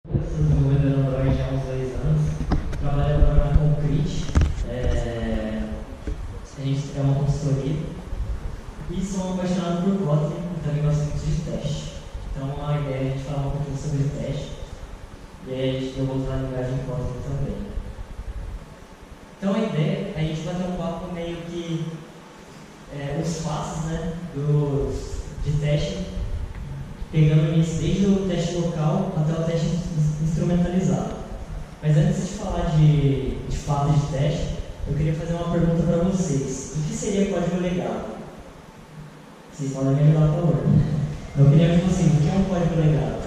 Eu sou desenvolvedor Android há uns 2 anos, trabalho agora na Concrete, a gente é uma consultoria e sou apaixonado por Kotlin e também gosto muito de teste. Então a ideia é a gente falar um pouquinho sobre teste e aí eu vou usar a linguagem Kotlin também. Então a ideia é a gente bater um papo meio que os passos, né, de teste, pegando isso desde o teste local até o teste instrumentalizado. Mas antes de falar de fato de teste, eu queria fazer uma pergunta para vocês. O que seria código legado? Vocês podem me ajudar, por favor. Eu queria ver vocês, o que é um código legado?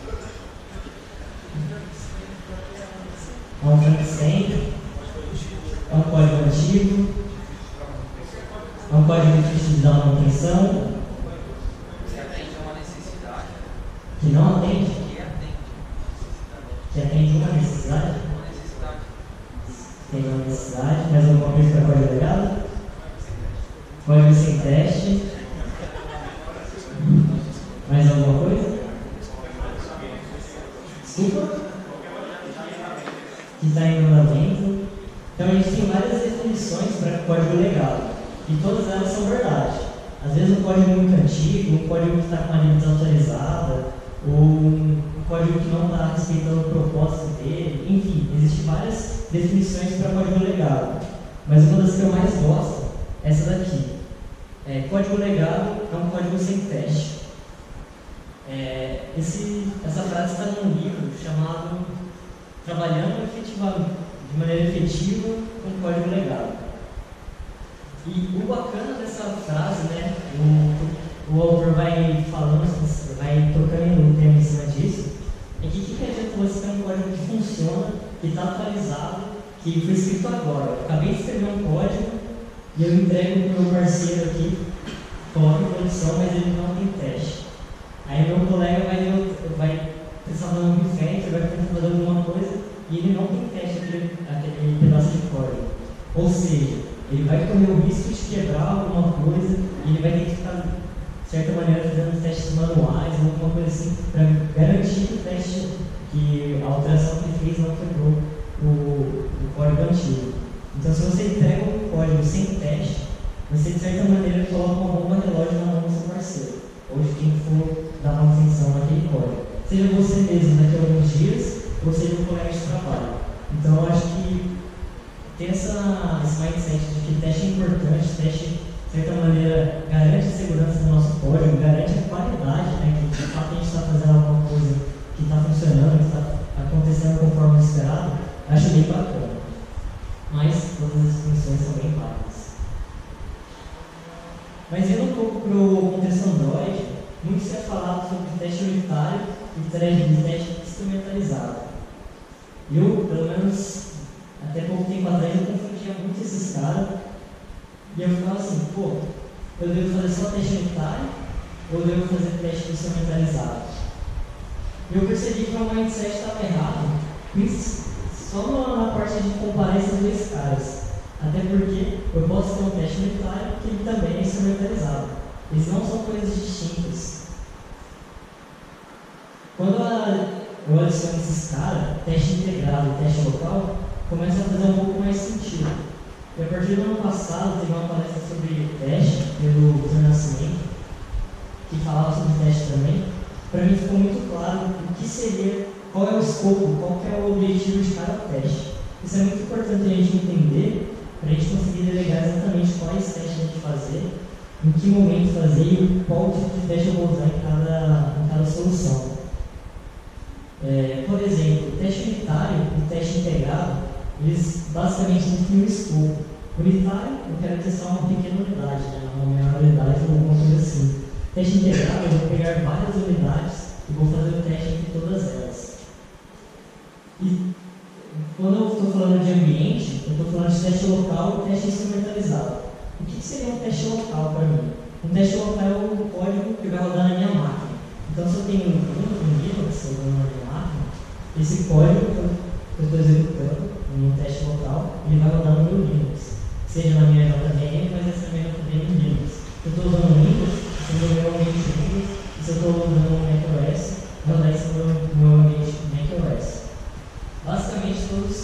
É um front-end? É um código antigo? É um código difícil de dar manutenção? Que não atende? Que atende uma necessidade? Tem uma necessidade, mais alguma coisa para código legado? Código sem teste? Mais alguma coisa? Desculpa? Que está em andamento. Então a gente tem várias definições para código legado. E todas elas são verdade. Às vezes um código muito antigo, um código que está com uma linha desatualizada, ou um código que não está respeitando o propósito dele, enfim, existem várias definições para código legado. Mas uma das que eu mais gosto é essa daqui. Código legado é um código sem teste. Essa frase está num livro chamado Trabalhando de maneira efetiva com código legado. E o bacana dessa frase, né, o autor vai falando, vai tocando no tema em cima disso, é que o que adianta você ter um código que funciona, que está atualizado, que foi escrito agora. Eu acabei de escrever um código e eu entrego para o meu parceiro aqui, coloco em produção, mas ele não tem teste. Aí meu colega vai precisar fazer um refactor, vai tentar fazer alguma coisa e ele não tem teste aquele pedaço de código. Ou seja, ele vai correr o risco de quebrar alguma coisa e ele vai ter que ficar, de certa maneira, fazendo testes manuais ou alguma coisa assim, para garantir que o teste, que a alteração que ele fez não quebrou o código antigo. Então, se você entrega um código sem teste, você, de certa maneira, coloca uma bomba relógio na mão do seu parceiro, ou de quem for dar manutenção naquele código. Seja você mesmo daqui a alguns dias, ou seja um colega de trabalho. Então, eu acho que ter esse mindset de que teste é importante, teste, de certa maneira, garante a segurança do nosso código, garante a qualidade, né, que de fato a gente está fazendo alguma coisa que está funcionando, que está acontecendo conforme esperado, acho bem bacana. Mas todas as definições são bem válidas. Mas indo um pouco para o contexto Android, muito se é falado sobre teste unitário e teste instrumentalizado. Eu, pelo menos, até pouco tempo atrás, eu confundia muito esses caras e eu ficava assim, eu devo fazer só teste unitário ou eu devo fazer teste instrumentalizado? E eu percebi que o meu mindset estava errado, só na parte de comparar esses dois caras. Até porque eu posso ter um teste unitário que ele também é instrumentalizado. Eles não são coisas distintas. Quando eu adiciono esses caras, teste integrado e teste local, começa a fazer um pouco mais sentido. E a partir do ano passado, teve uma palestra sobre teste pelo Dr. Nascimento, que falava sobre teste também. Para mim ficou muito claro o que seria, qual é o escopo, qual que é o objetivo de cada teste. Isso é muito importante a gente entender, para a gente conseguir delegar exatamente quais testes a gente fazer, em que momento fazer e qual tipo de teste eu vou usar em cada solução. Por exemplo, o teste unitário e o teste integrado, eles basicamente definem o escopo. Unitário, eu quero testar uma pequena unidade, né? Uma menor unidade ou alguma coisa assim. Teste integrado, eu vou pegar várias unidades e vou fazer o teste entre todas elas. E quando eu estou falando de ambiente, eu estou falando de teste local e teste instrumentalizado. O que seria um teste local para mim? Um teste local é o código que vai rodar na minha máquina. Então, se eu tenho um Linux rodando na minha máquina, esse código que eu estou executando em um teste local, ele vai rodar no meu Linux. Seja na minha JVM, mas essa minha JVM em Linux. Se eu estou usando Windows, se eu estou usando ambiente Windows, se eu estou usando um macOS, rodar esse meu ambiente macOS.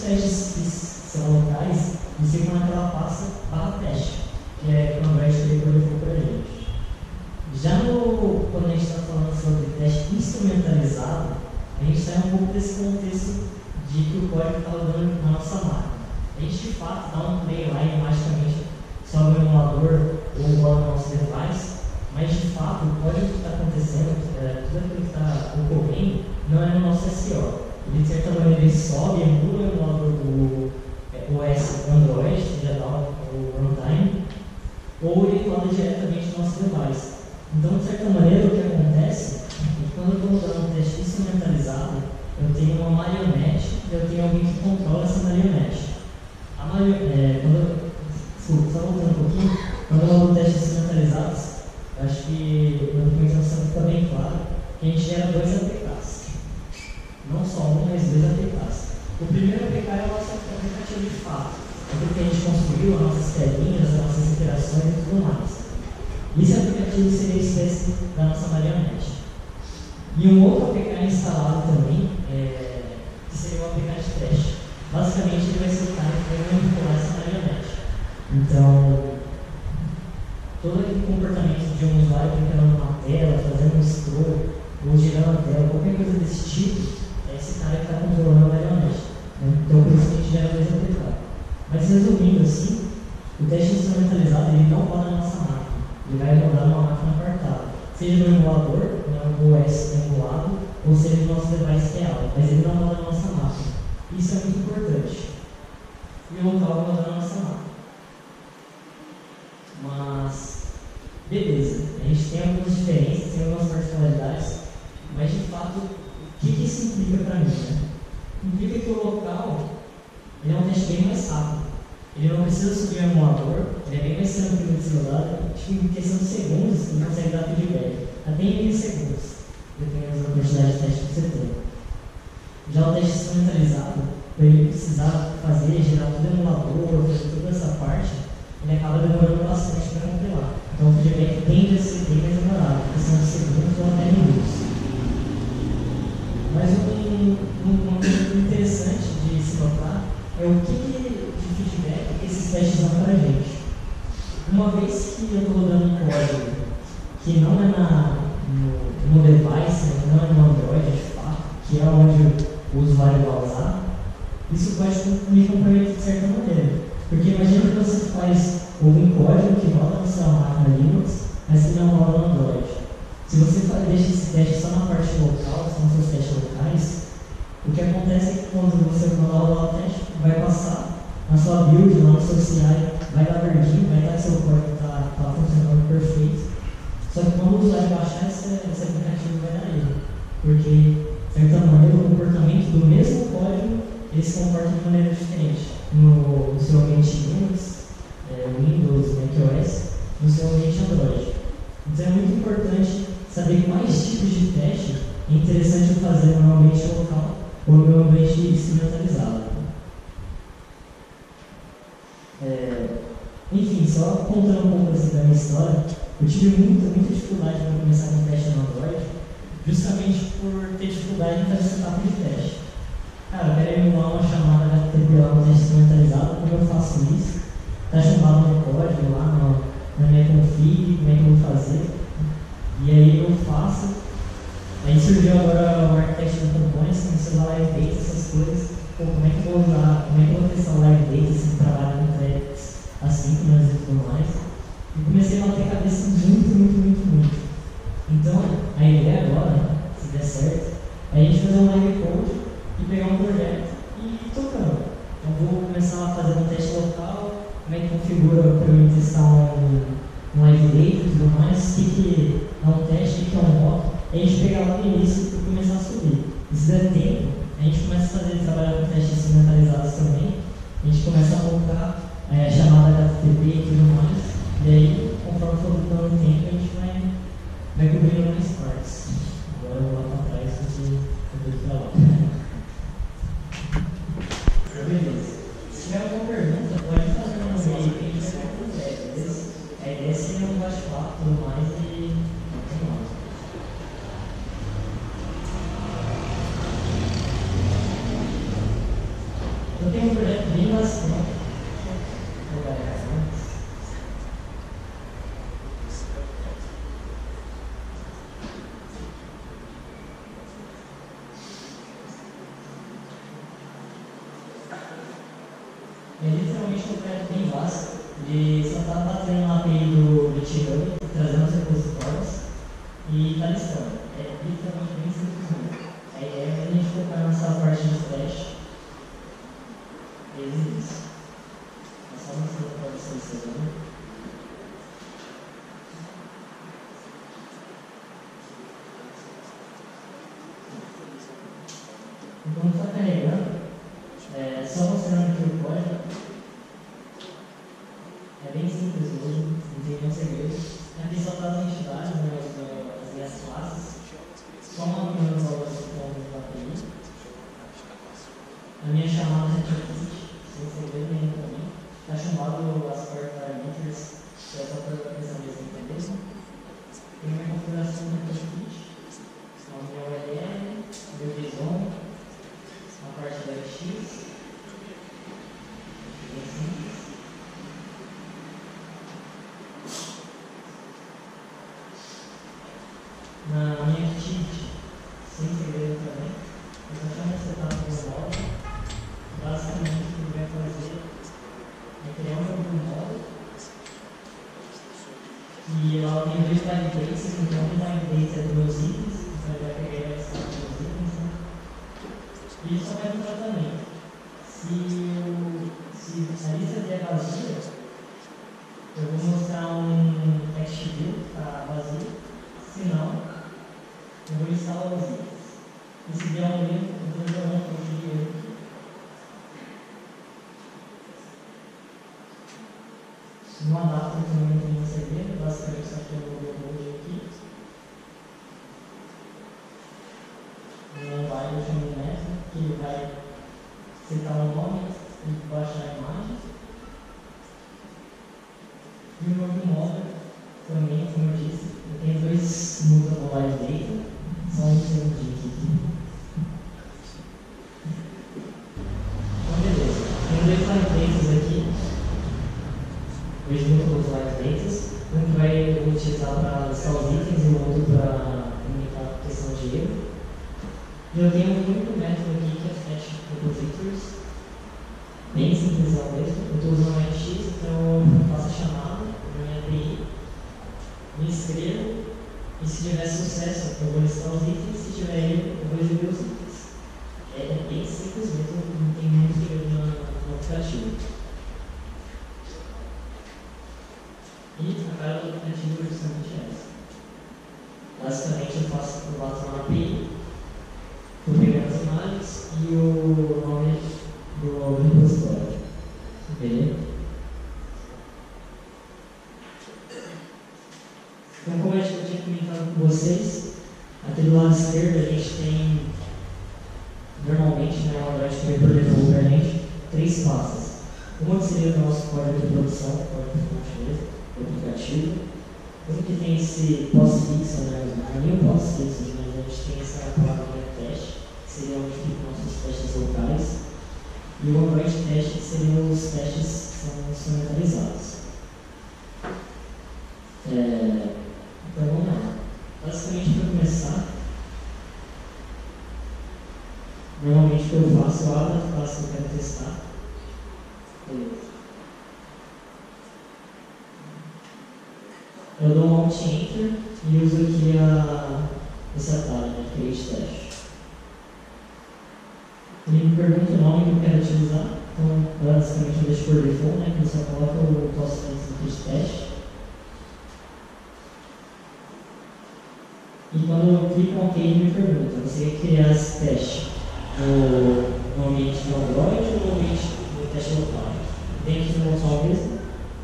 testes que são locais, eles ficam naquela pasta barra teste, que é que o Android colocou para a gente. Já quando a gente está falando sobre teste instrumentalizado, a gente sai um pouco desse contexto de que o código está rodando na nossa máquina. A gente de fato dá um play lá e magicamente sobe o emulador ou roda no nosso device, mas de fato o código que está acontecendo, tudo aquilo que está ocorrendo, não é no nosso SO. Ele de certa maneira ele sobe, emula o emulador do OS Android, que já dá o runtime, ou ele roda diretamente no nosso device. Então, de certa maneira, o que acontece é que quando eu estou rodando um teste instrumentalizado, eu tenho uma marionete e eu tenho alguém que controla essa marionete. Só voltando um pouquinho, quando eu rodo testes instrumentalizados, eu acho que na documentação fica bem claro que a gente gera dois APKs. Não só um, mas dois APKs. O primeiro APK é o nosso aplicativo de fato, aquilo que a gente construiu, as nossas telinhas, as nossas interações e tudo mais. Esse aplicativo seria a espécie da nossa marionete. E um outro APK instalado também, que seria o APK de teste. Basicamente, ele vai ser o cara que vai manipular essa marionete. Então, todo aquele comportamento de um usuário clicando numa tela, fazendo um scroll, ou girando a tela, qualquer coisa desse tipo, é esse cara que está controlando a marionete. Então, por isso que a gente gera dois APK. Mas, resumindo assim, o teste instrumentalizado ele não roda na nossa máquina. Ele vai rodar numa máquina apartada, seja no emulador, no OS emulado, ou seja no nosso device real, mas ele não roda na nossa máquina. Isso é muito importante. E o local roda na nossa máquina. Mas, beleza, a gente tem algumas diferenças, tem algumas particularidades, mas de fato, o que isso implica para mim? Né? Implica que o local ele é um teste bem mais rápido. Ele não precisa subir o emulador, ele é bem mais tranquilo de ser rodado, em questão de segundos, ele consegue dar feedback, até em milissegundos, dependendo da quantidade de testes que você tem. Já o teste instrumentalizado, para ele precisar gerar todo o emulador, fazer toda essa parte, ele acaba demorando bastante para compilar. Então o feedback tende a ser bem mais demorado, questão de segundos ou até minutos. Mas uma coisa interessante de se notar é o que de feedback que esses testes dão para a gente. Uma vez que eu estou rodando um código que não é no device, não é no Android de fato, que é onde o usuário vai usar, isso pode me comprometer de certa maneira. Porque imagina que você faz algum código que roda na sua máquina Linux, mas que não roda no Android. Se você deixa esse teste só na parte local, são seus testes locais, o que acontece é que quando você mandar rodar o teste, vai passar na sua build, lá no seu CI, vai dar verdinho, vai dar que seu código está funcionando perfeito. Só que quando o usuário baixar esse aplicativo, vai dar erro. Porque, de certa maneira, o comportamento do mesmo código ele se comporta de maneira diferente no seu ambiente Linux, Windows, macOS, no seu ambiente Android. Então é muito importante saber quais tipos de teste é interessante eu fazer no meu ambiente local ou no meu ambiente instrumentalizado. Enfim, só contando um pouco assim da minha história, eu tive muita dificuldade para começar com teste no Android, justamente por ter dificuldade em fazer essa etapa de teste. Cara, eu quero emular uma chamada HTTP lá no teste instrumentalizado, como eu faço isso? Está chumbado no código lá na minha config, como é que eu vou fazer? E aí eu faço. Aí surgiu agora o arquiteto do Components, começou a usar live data, essas coisas. Pô, como é que eu vou usar, como é que eu vou testar o live data se trabalha com threads assíncronas e tudo mais? E comecei a bater a cabeça muito. Então, a ideia agora, se der certo, é a gente fazer um live code e pegar um projeto e ir tocando. Então, vou começar a fazer um teste local, como é que configura para eu testar um live data e tudo mais, o que é um teste, o que é um mock, a gente pegar lá no início e começar a subir. E se der tempo, a gente começa a trabalhar com testes instrumentalizados também, a gente começa a montar a chamada HTTP e tudo mais, e aí, conforme for dando tempo, a gente vai cobrindo mais partes. Agora eu vou lá para trás porque eu vou para lá. Beleza. Se tiver alguma pergunta, pode fazer no meio que a gente vai fazer, beleza? A ideia é ser um bate-papo e tudo mais e vamos lá. tenho um projeto bem básico. É literalmente um projeto bem básico, de só estar batendo na API do GitHub, trazendo os repositórios e está listando. É literalmente bem simples mesmo. A ideia é a gente focar nessa parte de teste. Isso. É só mostrar para vocês também. Enquanto está carregando, só mostrando aqui o código. É bem simples mesmo, não tem nenhum segredo. Aqui só está as entidades, né, as minhas classes. Só uma opinião dos valores que estão no API. A minha chamada é requisite, sem segredo nenhum também. Está chamado as core parameters, que é só para essa mesma entender. Tem uma configuração do requisite. Então, meu URL, meu JSON, a parte da X. Bem simples. Na minha activity, sem segredo também, eu só chamo de setup no modo. Basicamente, o que ele vai fazer é criar um novo modo. E ela tem dois validates, então um validate é dos meus itens, então ele vai pegar e vai instalar os meus itens. Né? E isso só vai no tratamento. Se a lista vier vazia, eu vou mostrar um text view que está vazio. Se não, eu vou instalar os itens. E se der um erro, eu vou jogar um pouco de erro aqui. No adapter também não tem nenhum segredo, basicamente só que eu vou ver o mode aqui. No vai eu chamo de método, que ele vai setar o nome e baixar a imagem. E o novo modo também, como eu disse, eu tenho dois mutable live data, só um segundinho aqui. Então, beleza. Tenho dois live datas aqui, dois múltiplos live datas, um que vai utilizar para listar os itens e o outro para comunicar a questão de erro. E eu tenho um único método aqui que é fetch repositories, bem simples mesmo. Eu estou usando o X, então eu faço a chamada na minha API, me inscrevo e se tiver sucesso eu vou listar os itens, se tiver erro eu vou exibir os itens. É bem simples mesmo, não tem muito segredo no aplicativo. E a cara do aplicativo é justamente essa. Basicamente eu bato na API, estou pegando as imagens e o nome do repositório. Beleza? Então, como eu tinha comentado com vocês, aqui do lado esquerdo a gente tem, normalmente, né, o Android também projetou para a gente, três pastas. Uma que seria o nosso código de produção, código de fonte do aplicativo. Um que tem esse pós-fixo, né, não é nem o pós-fixo, mas a gente tem essa palavra teste, que seria onde ficam nossos testes locais. E o Android teste, que seriam os testes que são instrumentalizados. Então vamos lá. Basicamente, para começar, normalmente o que eu faço, eu abro a classe que eu quero testar. Beleza. Eu dou um Alt-Enter e uso aqui esse atalho, né, Create Test. Ele me pergunta o nome que eu quero utilizar, então basicamente eu deixo por default, né, que eu só coloco o pós-fixo de teste. E quando eu clico em OK, ele me pergunta: você quer criar esse teste no ambiente do Android ou no ambiente do teste local? Dentro do local mesmo?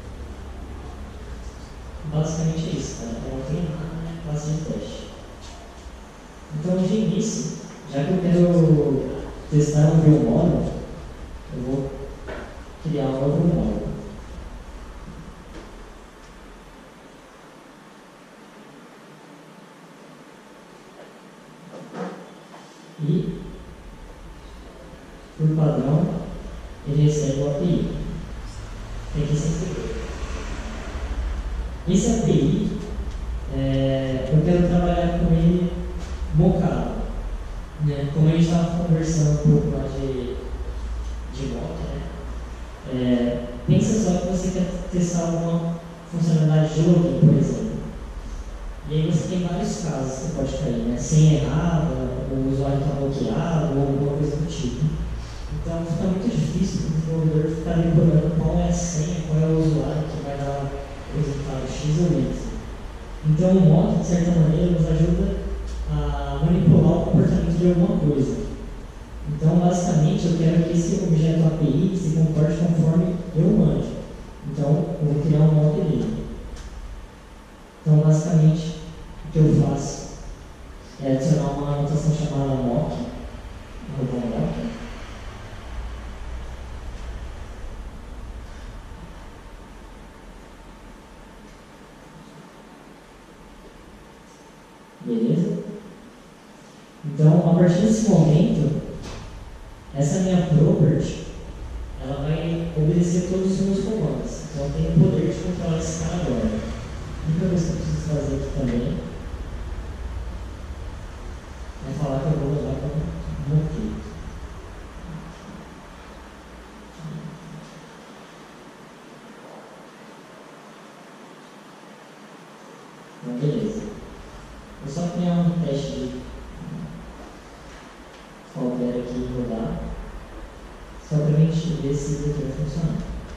Basicamente é isso, tá? Eu não tenho nada, né? Classe de teste. Então, de início, já que eu quero testar um meu módulo, eu vou criar um novo módulo. E, por padrão, ele recebe o API. Tem que ser. Esse API, eu quero trabalhar com ele mocado. Né? Como a gente estava conversando um pouco lá de mock, né? Pensa só que você quer testar alguma funcionalidade de login, por exemplo. E aí você tem vários casos que você pode cair, né? Senha errada, o usuário está bloqueado ou alguma coisa do tipo. Então fica muito difícil para o desenvolvedor ficar decorando qual é a senha, qual é o usuário que vai dar o resultado X ou Y. Então o mock, de certa maneira, nos ajuda a manipular o comportamento de alguma coisa. Então basicamente eu quero que esse objeto API se comporte conforme eu mando. Então eu vou criar um mock dele. Então basicamente o que eu faço é adicionar uma anotação chamada mock, mock. Beleza? Então, a partir desse momento, essa minha property, ela vai obedecer todos os meus comandos. Então, eu tenho o poder de controlar esse cara agora. A única coisa que eu preciso fazer aqui também é falar que eu vou usar como mock. Então, beleza. Vou só criar um teste de qualquer aqui e rodar, só para a gente ver se isso aqui vai funcionar.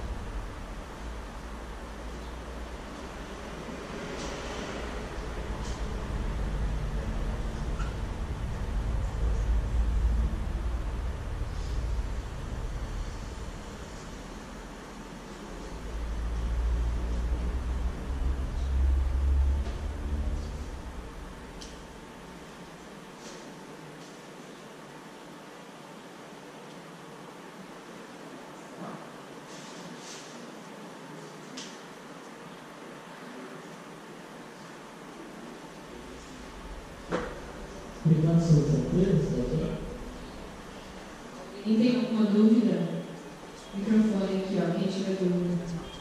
Obrigado, senhor tranquilo. Alguém tem alguma dúvida? Microfone aqui, ó. Quem tiver dúvida.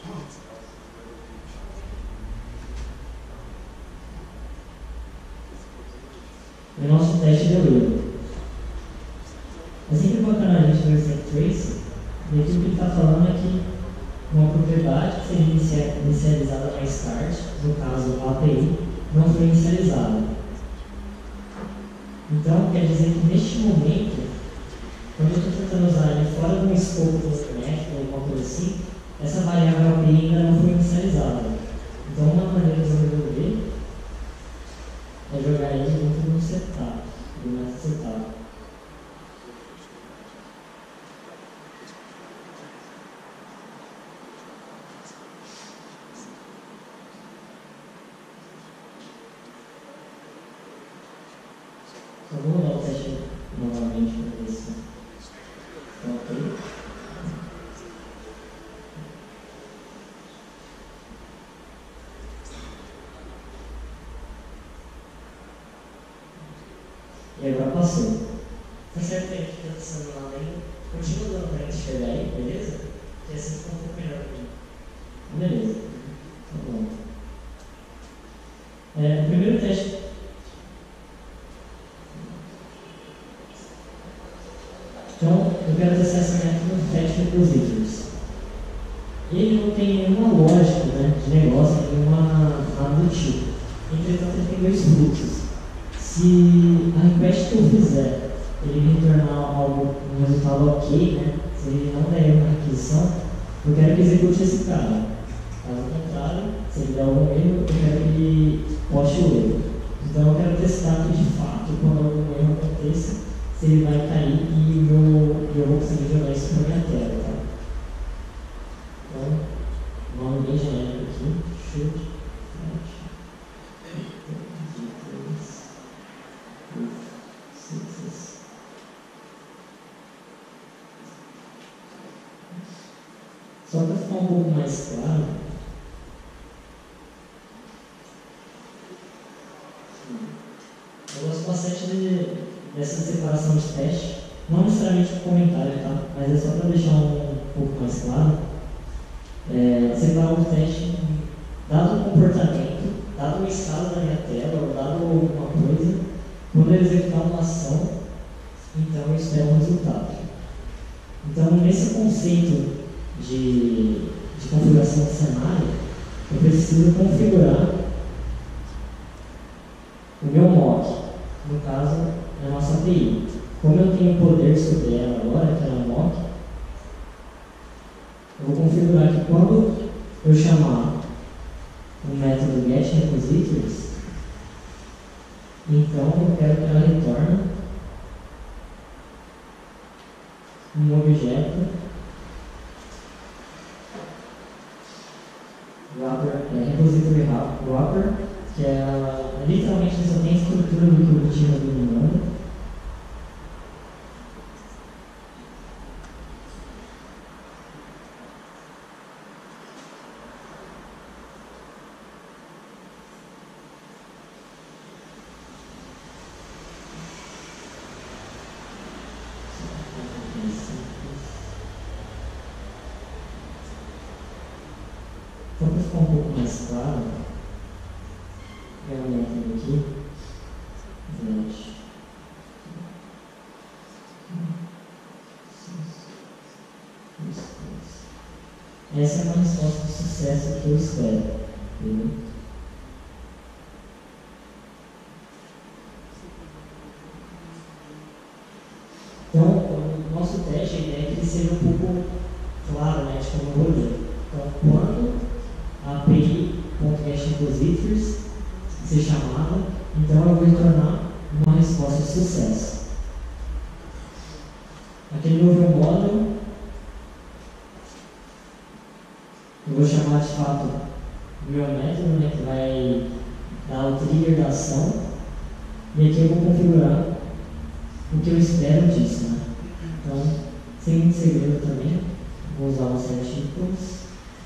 O nosso teste deu erro. É sempre bacana a gente ver o stack trace, e aqui o que ele está falando é que uma propriedade que seria inicializada mais tarde, no caso a API, não foi inicializada. Então, quer dizer que neste momento, quando eu estou tentando usar ele fora de um escopo do método ou alguma coisa assim, essa variável API ainda não foi inicializada. Então, uma maneira de resolver é jogar ele dentro do setup, do método setup. Então, vou rodar o teste novamente para ver se está ok. E agora passou. Tá certo que a gente está passando lá ainda. Continua dando para a gente chegar aí, beleza? Que assim fica um pouco melhor para mim. Beleza. Tá bom. O primeiro teste. Então, eu quero testar esse método fetch repositories. Ele não tem nenhuma lógica, né, de negócio, nada do tipo. Entretanto, ele tem dois fluxos. Se a request que eu fizer ele retornar um resultado ok, né, se ele não der uma requisição, eu quero que execute esse cara. Caso contrário, se ele der algum erro, eu quero que ele poste o erro. Então eu quero testar que de fato, quando algum erro aconteça, se ele vai cair e eu vou conseguir jogar isso para minha tela. Tá? Então, nome bem genérico aqui, shoot. Só para ficar um pouco mais claro, eu gosto bastante dessa separação de teste, não necessariamente com comentário, tá? Mas é só para deixar um pouco mais claro, separar o teste dado o comportamento, dado o estado da minha tela, ou dado alguma coisa, quando eu executar uma ação, então eu espero um resultado. Então, nesse conceito de configuração de cenário, eu preciso configurar o meu mock, no caso, a nossa API. Como eu tenho poder sobre ela agora, que é a mock, eu vou configurar que quando eu chamar o método getRepositories, então eu quero que ela retorne um objeto repository wrapper, que literalmente só tem a estrutura do que o time me manda. Então, para ficar um pouco mais claro, realmente aqui, essa é uma resposta de sucesso que eu espero. Entendeu? Então, o nosso teste, a ideia é que ele seja um pouco claro, né, de como eu vou ler. Então, quando a API.getRepositories ser chamada, então eu vou retornar uma resposta de sucesso. Aqui no meu módulo, eu vou chamar de fato o meu método, né, que vai dar o trigger da ação, e aqui eu vou configurar o que eu espero disso, né? Então, sem muito segredo também, vou usar o set equals.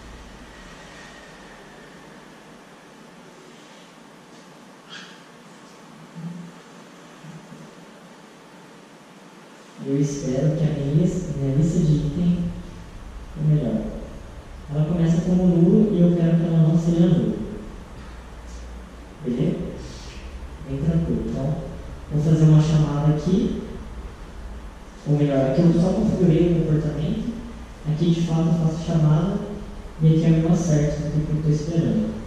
Eu espero que a minha lista de item, ou melhor, ela começa como nulo e eu quero que ela não seja nulo. Beleza? Bem tranquilo. Então, vou fazer uma chamada aqui, ou melhor, aqui eu só configurei o comportamento, aqui de fato eu faço chamada, e aqui eu não acerto o que eu estou esperando.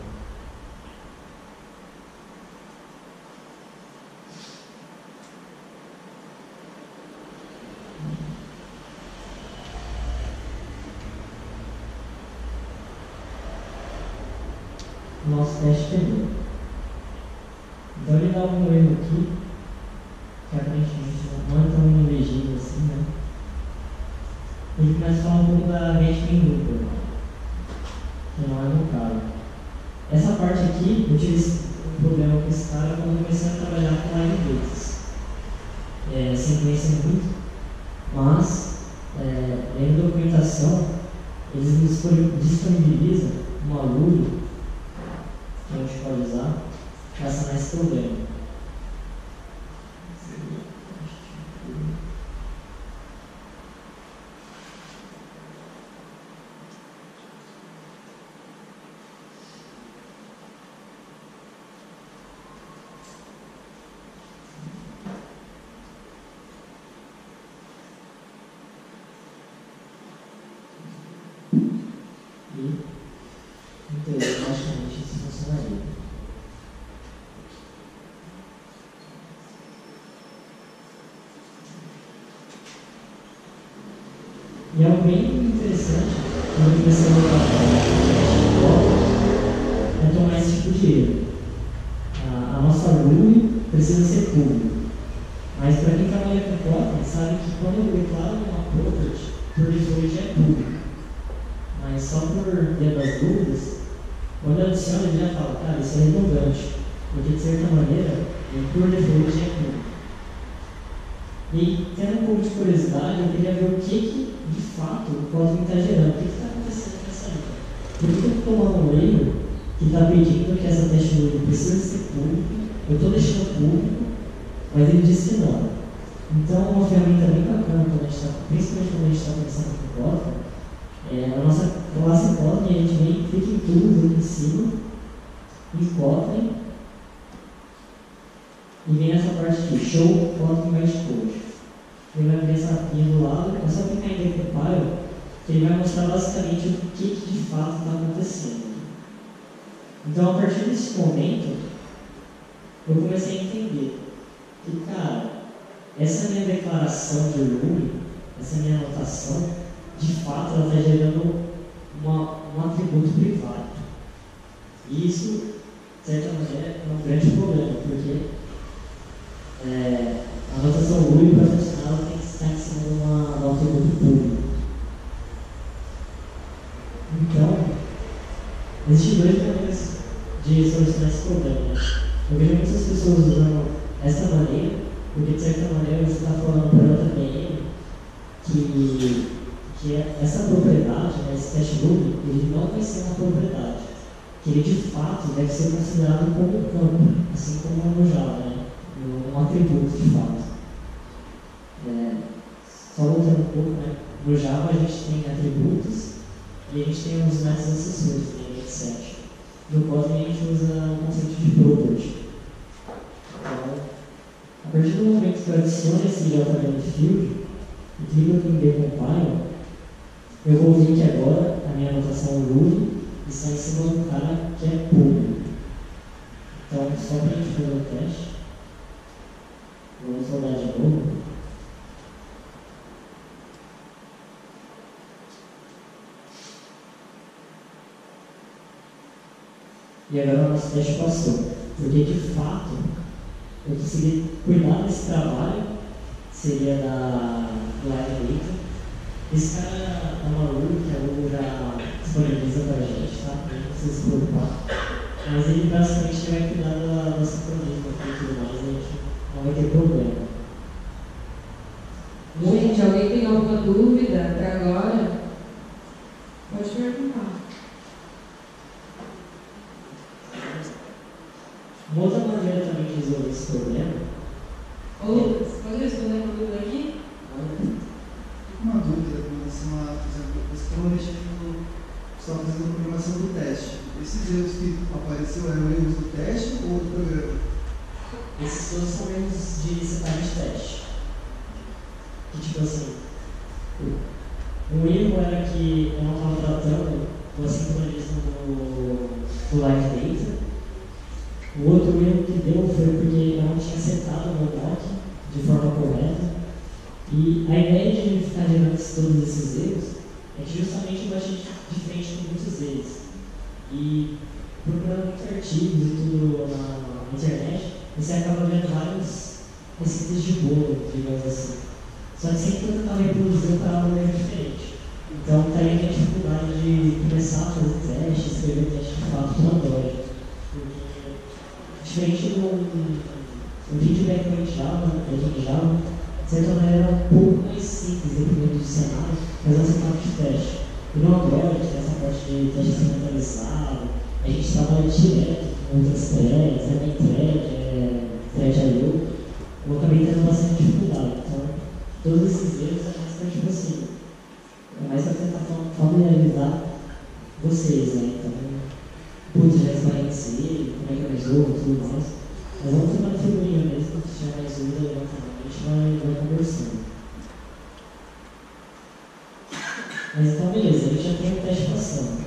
O nosso teste pegou. Então ele dá algum erro aqui, que aparentemente não é tão ilegível assim, né? Ele começa a falar um pouco da getMainLooper, que não é no caso. Essa parte aqui, eu tive um problema com esse cara quando eu comecei a trabalhar com LiveGates. Sem conhecer muito, mas em documentação, eles disponibilizam uma LURI que a gente pode usar para sanar esse problema. Então, praticamente isso funcionaria. E algo bem interessante, quando eu comecei a é tomar esse tipo de erro. A nossa RUI precisa ser pública. Mas para quem trabalha com Kotlin, sabe que quando eu declaro uma property, por default já é público. Mas só por via das dúvidas, quando eu adiciono, ele já fala, cara, isso é redundante, porque de certa maneira, por default já é público. E tendo um pouco de curiosidade, eu queria ver o que de fato o Kotlin está gerando, o que está acontecendo nessa linha. Por que eu estou tomando um erro que está pedindo que essa teste loop precisa ser pública, eu estou deixando público, mas ele disse que não. Então, uma ferramenta bem bacana, principalmente quando a gente está começando com Kotlin, A nossa classe Kotlin, a gente vem, clica em tudo aqui em cima, em Kotlin, e vem essa parte aqui, Show Kotlin Bytecode. Ele vai abrir essa capinha do lado, é só clicar em Decompile, que ele vai mostrar basicamente o que de fato está acontecendo. Então, a partir desse momento, eu comecei a entender que, cara, essa minha declaração de Ruby, essa minha anotação, de fato, ela está gerando um atributo privado. E isso, de certa maneira, é um grande problema, porque a anotação Ruby para funcionar ela tem que estar em cima de um atributo público. Então, existem dois maneiras de solucionar esse problema. Eu vejo muitas pessoas usando essa maneira, porque de certa maneira você está falando para outra VM que essa propriedade, esse teste Ruby, ele não vai ser uma propriedade, que ele de fato deve ser considerado como um campo, assim como no Java, um atributo de fato. Só voltando um pouco, no Java a gente tem atributos e a gente tem os métodos acessórios, set. No Kotlin a gente usa o conceito de property. Então, a partir do momento que eu adiciono esse JVM field e clico aqui em Decompile, eu vou ver que agora a minha anotação Ruby está em cima do cara que é público. Então, só para a gente fazer o teste, vamos rodar de novo. E agora o nosso teste passou. Porque de fato, eu consegui cuidar desse trabalho, seria do Live Data. Esse cara é uma Ruby que a Google já disponibiliza para a gente, tá? Não precisa se preocupar. Mas ele basicamente vai cuidar da sincronismo e tudo mais, a gente não vai ter problema. Gente, alguém tem alguma dúvida até agora? Pode perguntar. Uma outra maneira também de resolver esse problema. Lucas, pode responder uma dúvida aqui? Uma dúvida com relação a, por exemplo, você estava mexendo, estava fazendo a programação do teste. Esses erros que apareceram eram erros do teste ou do programa? Esses todos são erros de setar de teste. Que tipo assim, um erro era que eu não estava tratando o assincronismo do live data. O outro erro que deu foi porque eu não tinha setado o meu mock de forma correta. E a ideia de ficar gerando todos esses erros é que justamente eu baixei de frente com muitos deles. E procurando muitos artigos e tudo na internet, você acaba vendo várias receitas de bolo, digamos assim. Só que sempre eu tentava reproduzir para algo meio diferente. Então está aí a dificuldade de começar a fazer testes, escrever testes de fato para Android. Porque diferente do feedback em Java, de certa maneira é um pouco mais simples, dependendo do cenário, mas é um cenário de teste. E no Android, essa parte de teste centralizado, a gente trabalha direto com outras threads, main thread.io, eu acabei tendo bastante dificuldade. Então, todos esses erros é mais para tipo assim, é mais para tentar familiarizar vocês, Então, putz, já esclareci, como é que eu resolvo e tudo mais. Mas vamos fazer uma figurinha mesmo, se tiver mais dúvida, levanta a mão, a gente vai conversando. Mas então, beleza, a gente já tem o teste passando.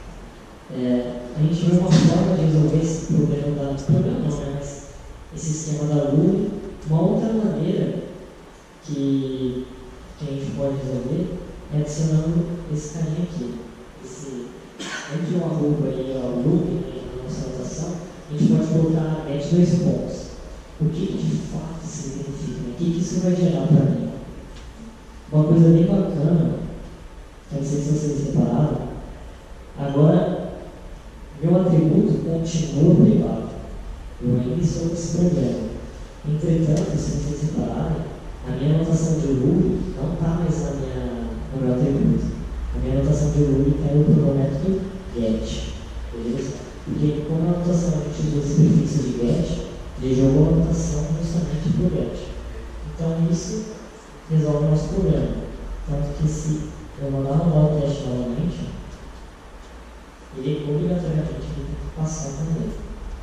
A gente vê uma forma de resolver esse problema mas esse esquema da Ruby. Uma outra maneira que a gente pode resolver é adicionando esse carinha aqui. Entre uma arroba e a Ruby, na nossa anotação, a gente pode colocar dois pontos. O que de fato significa? O que isso vai gerar para mim? Uma coisa bem bacana, que eu não sei se vocês repararam, agora meu atributo continua privado. Eu ainda estou com esse problema. Entretanto, se vocês repararem, a minha anotação de Ruby não está mais no meu atributo. A minha anotação de Ruby caiu para o método get. Beleza? Porque como a anotação a gente usa esse prefixo de get, ele jogou a anotação justamente para o get. Então isso resolve o nosso problema. Tanto que se eu mandar rodar o teste novamente, ele obrigatoriamente tem que passar também.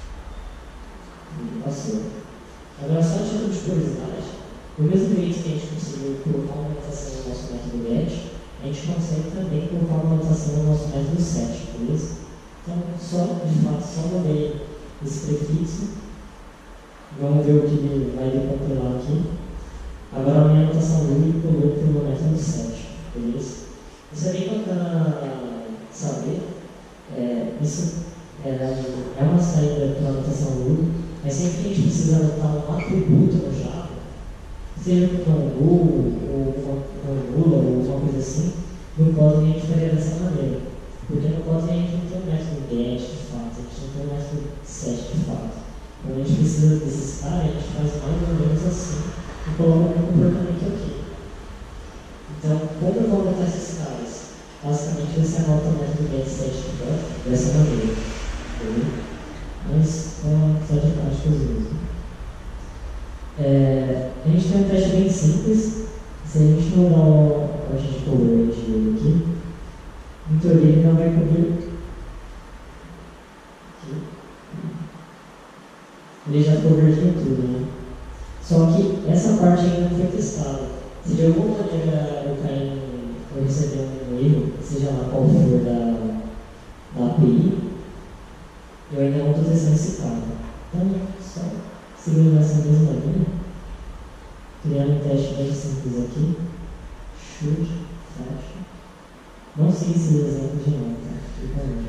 Ele passou. Agora, só de título de curiosidade, do mesmo jeito que a gente conseguiu colocar uma anotação no nosso método GET, a gente consegue também colocar uma anotação no nosso método SET, beleza? Então, de fato, só mudei esse prefixo. Vamos ver o que ele vai compilar aqui. Agora, a minha anotação dele pulou pelo método SET, beleza? Isso é bem bacana saber. Isso é uma saída para a anotação Lua, mas sempre que a gente precisa anotar um atributo no Java, seja com um null, ou uma nula, ou alguma coisa assim, no Kotlin a gente faria dessa maneira. Porque no Kotlin a gente não tem o método get de fato, a gente não tem o método set de fato. Quando a gente precisa desses caras, a gente faz mais ou menos assim e coloca um comportamento aqui. Então, como eu vou anotar esses caras? Basicamente, você anota o método get set de Kotlin dessa maneira. Entendeu? Mas só de práticas mesmo. A gente tem um teste bem simples. Se a gente não dá uma parte de coverage dele aqui, em teoria ele não vai cobrir aqui. Ele já convergiu tudo, né? Só que essa parte ainda não foi testada. Se de alguma maneira eu receber um erro, seja lá qual for da API, eu ainda não estou testando esse cara. Então, só seguindo essa mesma linha, criando um teste bem simples aqui. Shoot, fecha. Não sei esses exemplos de novo, tá? Fica aí.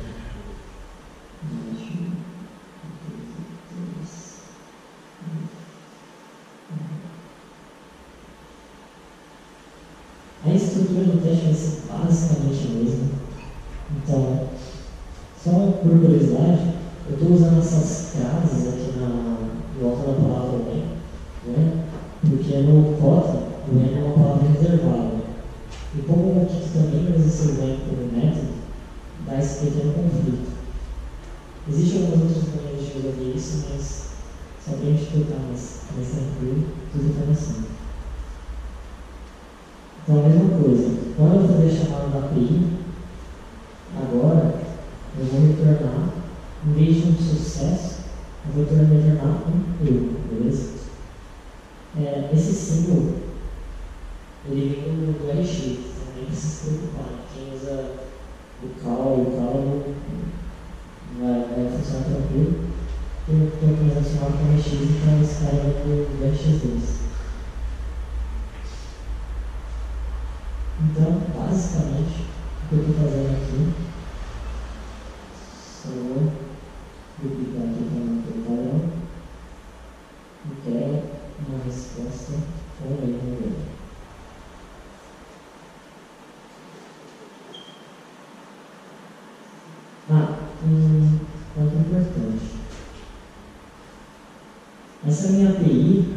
A estrutura do teste vai ser basicamente a mesma. Então, só por curiosidade, eu estou usando essas frases aqui no alto da palavra when, né? Porque no Kotlin, o when é uma palavra reservada. E como o aqui também usa esse when como método, dá esse pequeno conflito. Existem algumas outras maneiras de resolver isso, mas só para a gente tocar mais tranquilo, tudo fica assim. Então, a mesma coisa. Quando eu fazer a chamada da API, agora eu vou retornar, em vez de um sucesso, eu vou retornar um erro, beleza? Esse símbolo, ele vem do LX, então nem precisa se preocupar. Quem usa o call e o call vai funcionar tranquilo. Eu estou transacional com o LX, então esse cara vai do LX2. Então, basicamente, o que eu estou fazendo aqui, só vou duplicar aqui para não ter padrão, e quero uma resposta com o erro dele. Um ponto importante. Essa minha API,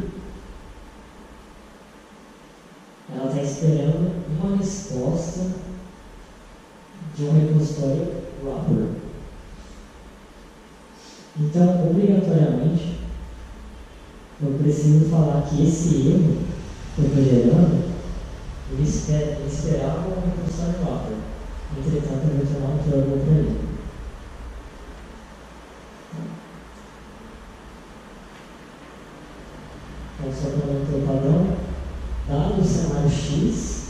ela está esperando uma resposta de um repositório wrapper. Então, obrigatoriamente, eu preciso falar que esse erro que eu estou gerando, ele esperava um repositório wrapper. Entretanto, eu vou tomar um trouble para ele. Então, só para manter o padrão, dado o cenário X,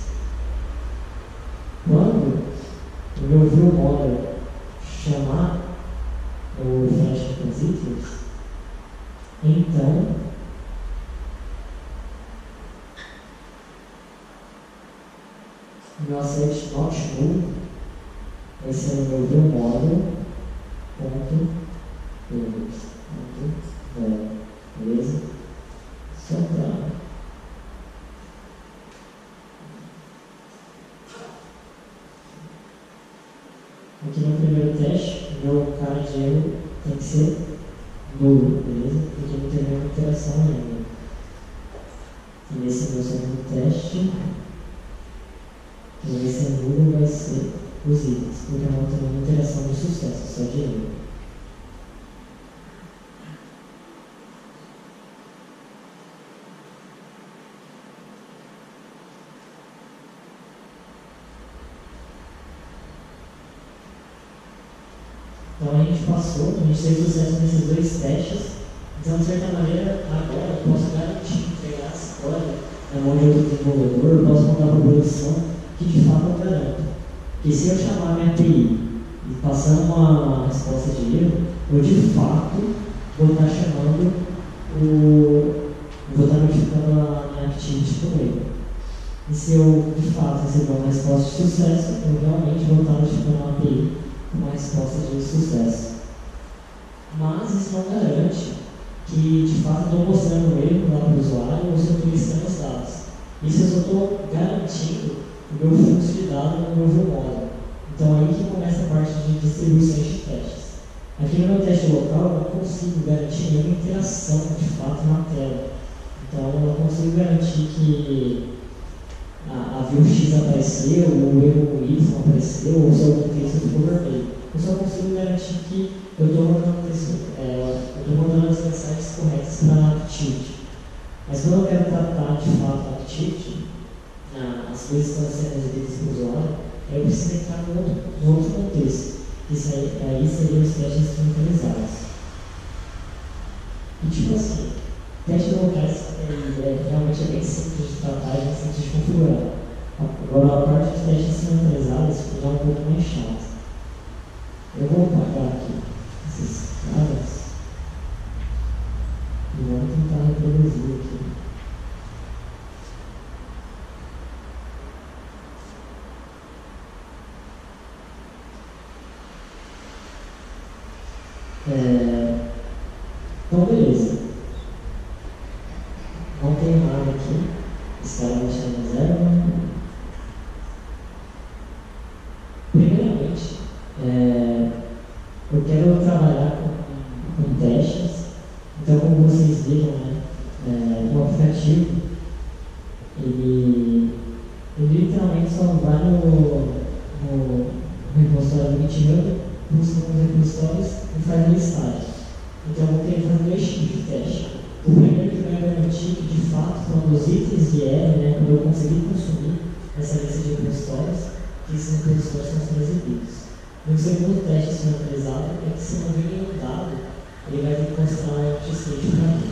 quando o meu view model chamar o flash repositories, então o meu assert not null vai ser o meu view model ponto beleza? Só para aqui no primeiro teste, meu cara de erro tem que ser nulo, beleza? Porque não teve nenhuma interação ainda. E nesse meu segundo teste, vai ser nulo, vai ser os itens, porque não tem nenhuma interação de sucesso, só de erro. Então a gente teve sucesso nesses 2 testes. Então, de certa maneira, agora eu posso garantir pegar a história na mão de outro desenvolvedor, eu posso mandar para a produção, que de fato eu garanto. Que se eu chamar a minha API e passar uma resposta de erro, eu de fato vou estar chamando vou estar notificando a minha activity com erro. E se eu de fato receber uma resposta de sucesso, eu realmente vou estar notificando a API com uma resposta de sucesso. Mas isso não garante que de fato estou mostrando o erro lá para o usuário ou se eu estou listando os dados. Isso eu só estou garantindo o meu fluxo de dados no meu view model. Então aí que começa a parte de distribuições de testes. Aqui no meu teste local eu não consigo garantir nenhuma interação de fato na tela. Então eu não consigo garantir que a view X apareceu, ou o erro Y apareceu, ou se algum texto ficou vermelho. Eu só consigo garantir que eu estou mandando as mensagens corretas para a activity. Mas quando eu quero tratar de fato a activity, as coisas estão sendo exibidas para o usuário, eu preciso entrar no outro contexto, que aí seriam os testes instrumentalizados. E tipo assim, testes locais realmente é bem simples de tratar e bem simples de configurar. Agora a parte dos testes instrumentalizados já é um pouco mais chata. Eu vou apagar aqui esses caras e vamos tentar reproduzir aqui. Então, beleza. Não tem nada aqui. Esse cara vai deixar no zero. Primeiramente, eu quero trabalhar com testes. Então, como vocês viram, o aplicativo, ele literalmente só vai no repositório do GitHub, busca nos repositórios e faz a listagem. Então, eu vou querer fazer 2 tipos de teste. O primeiro que vai garantir que, de fato, quando os itens vierem, quando eu conseguir consumir essa lista de repositórios, que esses repositórios são sendo exibidos. E o segundo teste instrumentalizado é que, se não vir nenhum dado, ele vai ter que mostrar um empty state para mim.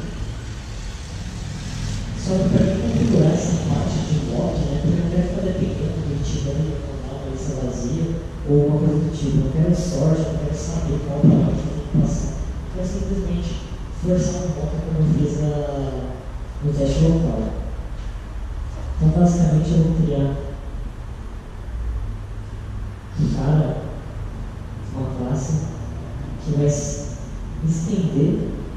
Só que para mim configurar essa parte de bloco, porque eu não quero ficar dependendo do GitHub de mandar uma lista vazia ou uma coisa do tipo. Eu quero sorte, eu quero saber qual palavra que eu tenho que passar. Então, simplesmente forçar um bloco como eu fiz no teste local. Então, basicamente, eu vou criar uma classe que vai estender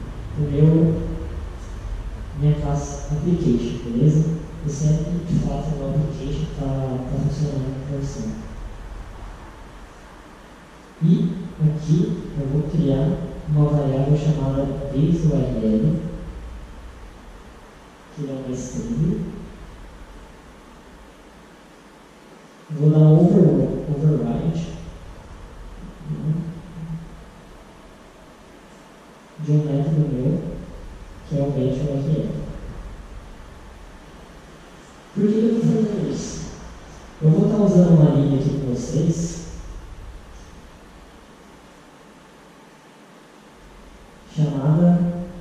minha classe application, beleza? E sempre, de fato, o application está funcionando para você. E aqui eu vou criar uma variável chamada base.url, que é uma string. Vou dar um override de um método meu, que é o get.url. Por que eu estou fazendo isso? Eu vou estar usando uma linha aqui com vocês chamada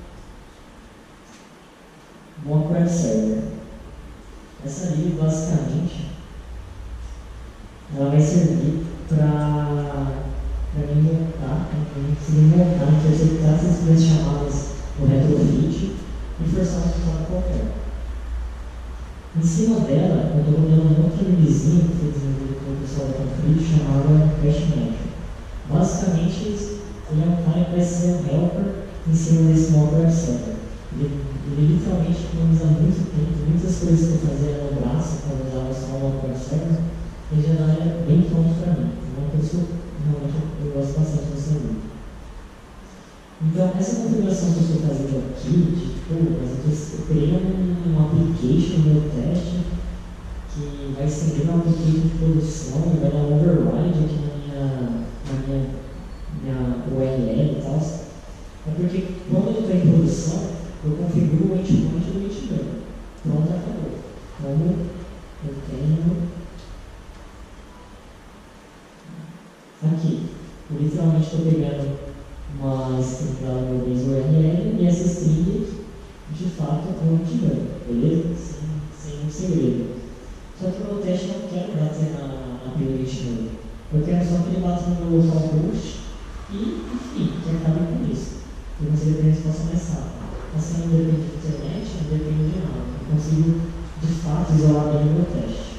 mock web server. Essa linha, basicamente, ela vai servir para conseguir montar, interceptar essas duas chamadas no retrofit e forçar um resultado qualquer. Em cima dela, eu estou rodando um outro linkzinho que foi desenvolvido pelo pessoal da Config chamado CashMetric. Basicamente, ele é um cara que vai ser um helper em cima desse mock web server. Ele literalmente economiza muito tempo, muitas coisas que eu fazia no braço quando eu usava só o mock web server, ele já dá bem pronto para mim. Uma coisa que realmente eu gosto bastante desse livro. Então, essa configuração que eu estou fazendo aqui, eu criei um application no meu teste que vai estender meu application de produção e vai dar um override aqui na minha URL e tal. É porque quando eu estou em produção, eu configuro o endpoint do GitHub. Pronto, acabou. Como eu tenho aqui. Eu literalmente estou pegando uma string lá no meu base URL e essa string, de fato, é um engano, beleza? Sem um segredo. Só que o meu teste não quero bater na playlist dele. Eu quero só que ele bata no meu localhost e, enfim, que acabe com isso. Eu consigo ter a resposta mais rápida. Assim, não depende da internet, não depende de nada. Eu consigo, de fato, isolar bem o meu teste.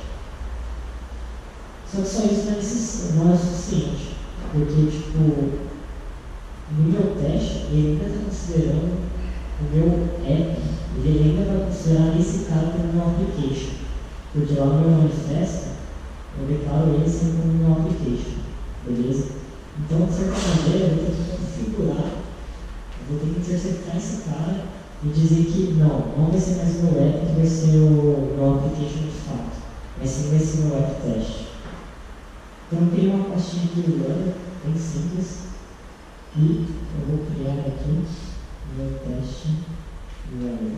Só que só isso não é suficiente. Porque, tipo, no meu teste, ele ainda está considerando o meu app, ele ainda vai considerar esse cara como meu application. Porque lá no meu manifesto, eu declaro ele sempre como meu application. Beleza? Então, de certa maneira, eu vou ter que configurar, eu vou ter que interceptar esse cara e dizer que não vai ser mais o meu app que vai ser o meu application de fato. Mas sim vai ser o meu app teste. Então, eu criei uma pastinha de runner, bem simples, e eu vou criar aqui o meu teste runner.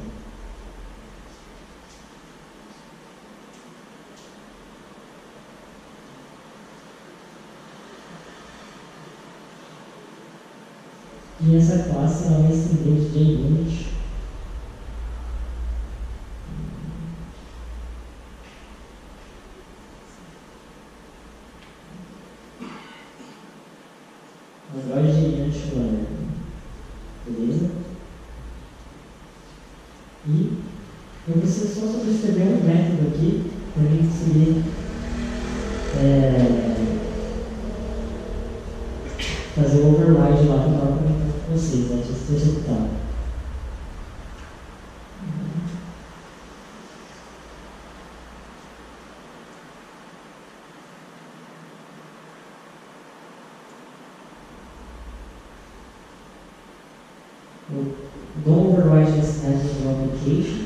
E essa classe ela vai estender de JUnit agora de JUnit Runner, beleza? E eu preciso só subscrever um método aqui para mim conseguir fazer o override lá que eu estava comentando com vocês antes de executar. Eu dou override esse método no application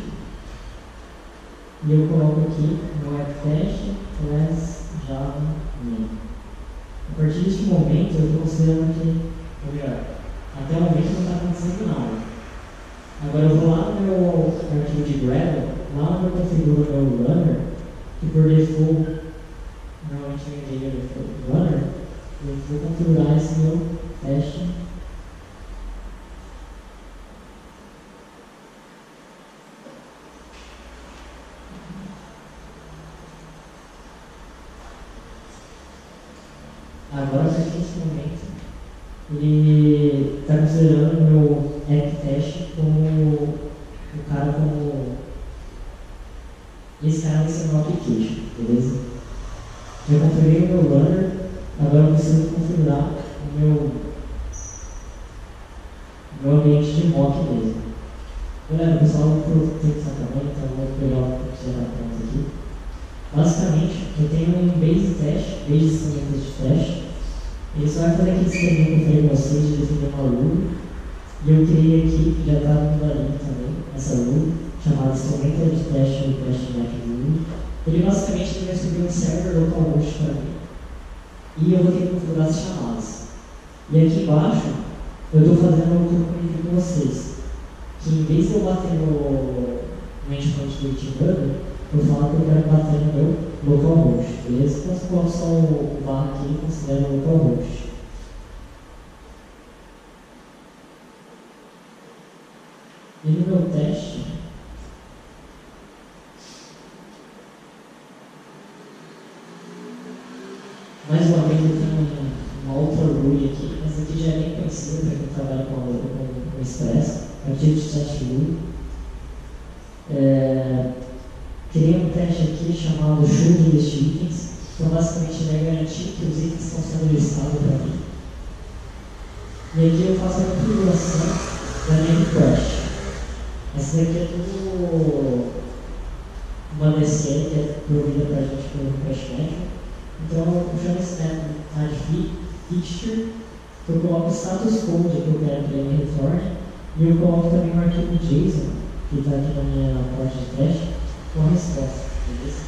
e eu coloco aqui no apptest class java main. A partir deste momento, eu estou considerando que, ou melhor, até o momento não está acontecendo nada. Agora eu vou lá no meu arquivo de Gradle, lá onde eu configuro o meu runner, que por default, normalmente eu enviei o runner, eu vou configurar esse meu teste. Agora, a partir desse momento, ele está considerando o meu app teste como o cara como esse cara vai ser o meu application, beleza? Eu configurei o meu runner, agora eu preciso configurar o meu ambiente de mock mesmo. Galera, o pessoal tem que estar também, então eu vou pegar o que já está pronto aqui. Basicamente, eu tenho um base teste, base instrumentos de teste. Ele só vai fazer aquele esquema que eu falei com vocês de definir uma rule. E eu criei aqui, que já está no ali também, essa rule, chamada instrumento de teste ou teste map rule. Ele basicamente vai subir um server localhost para mim. E eu vou ter que configurar as chamadas. E aqui embaixo, eu estou fazendo o que eu comentei com vocês. Que em vez de eu bater no endpoint do Teamhub, eu falo que eu quero bater no meu localhost, beleza? Então, se eu coloco só o barra aqui, eu considero o localhost. E no meu teste, mais uma vez eu tenho uma outra rule aqui, mas aqui já é bem conhecida para quem trabalha com o Express, é o tipo de teste rule. Criei um teste aqui chamado show de list itens, então basicamente ele vai garantir que os itens estão sendo listados para mim. E aqui eu faço a configuração da minha request. Essa daqui é tudo uma DCL que é provida para a gente pelo request manager. Então eu chamo esse método add-fixture, que eu coloco o status code que eu quero que ele retorne, e eu coloco também um arquivo JSON, que está aqui na minha parte de teste, com a resposta, beleza?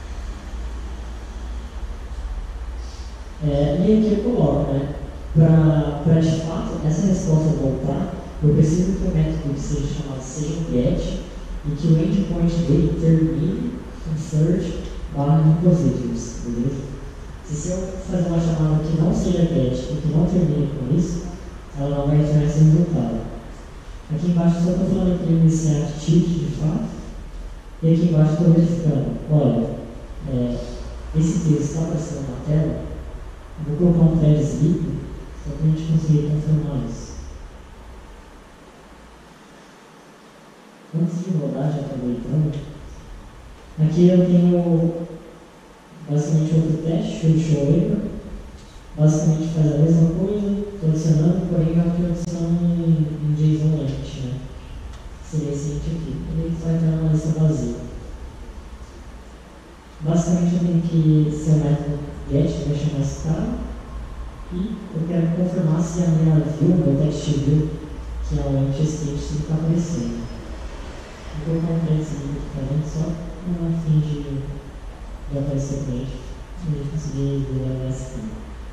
E aqui eu coloco, né? Para de fato essa resposta voltar, eu preciso que o método que seja chamado seja um get e que o endpoint dele termine com search /repositories, beleza? Se eu fazer uma chamada que não seja teste e que não termine com isso, ela não vai retornar esse resultado. Aqui embaixo só estou falando para iniciar tilt de fato, e aqui embaixo estou verificando, olha, esse texto está aparecendo na tela, eu vou colocar um thread sleep só para a gente conseguir confirmar isso. Antes de rodar, já aproveitando, aqui eu tenho basicamente outro teste, o show. Basicamente faz a mesma coisa, estou adicionando, porém eu estou adicionando um JSON length, né? Seria esse link aqui. Ele vai ter uma lista vazia. Basicamente eu tenho que ser o método get, que vai chamar esse cara, e eu quero confirmar se a minha view, meu text view, que é o empty state, está aparecendo. Vou colocar um thread aqui para dentro só para fim de aparecer o cliente, para a gente conseguir ver essa aqui.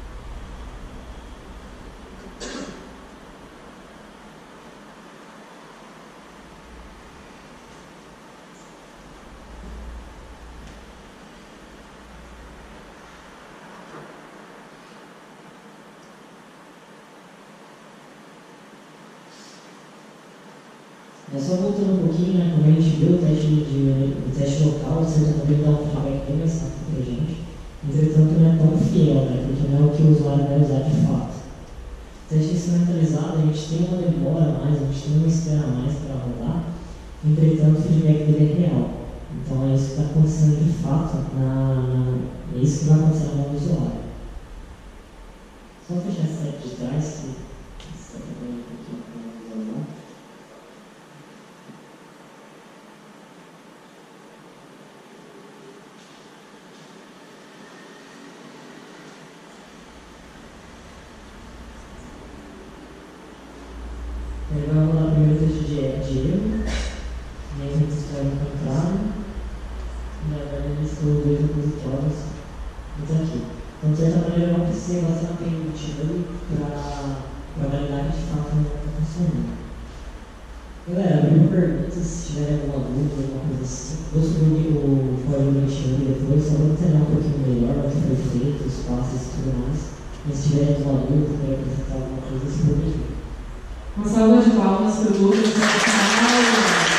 Só voltando um pouquinho, né, como a gente viu o teste local, ou seja, também dá um feedback bem mais rápido para a gente. Entretanto, não é tão fiel, né, porque não é o que o usuário vai usar de fato. O teste instrumentalizado, a gente tem uma demora a mais, a gente tem uma espera a mais para rodar, entretanto, o feedback dele é real. Então, é isso que está acontecendo de fato, é isso que vai acontecer na mão do usuário. Só fechar essa tag de trás, que está trabalhando um pouquinho para visualizar. Ele vai rodar primeiro o texto de erro, e aí a gente vai encontrar, e agora ele listou dois repositórios aqui. Então, de certa maneira, eu não precisei gastar um tempo para validar que de fato não está funcionando. Galera, abrindo perguntas, se tiverem alguma dúvida, alguma coisa assim, vou subir o código do Xing depois, só vou detalhar um pouquinho melhor o que foi feito, os passos e tudo mais. E se tiverem alguma dúvida, querem apresentar alguma coisa, se for. Uma salva de palmas para o Lucas.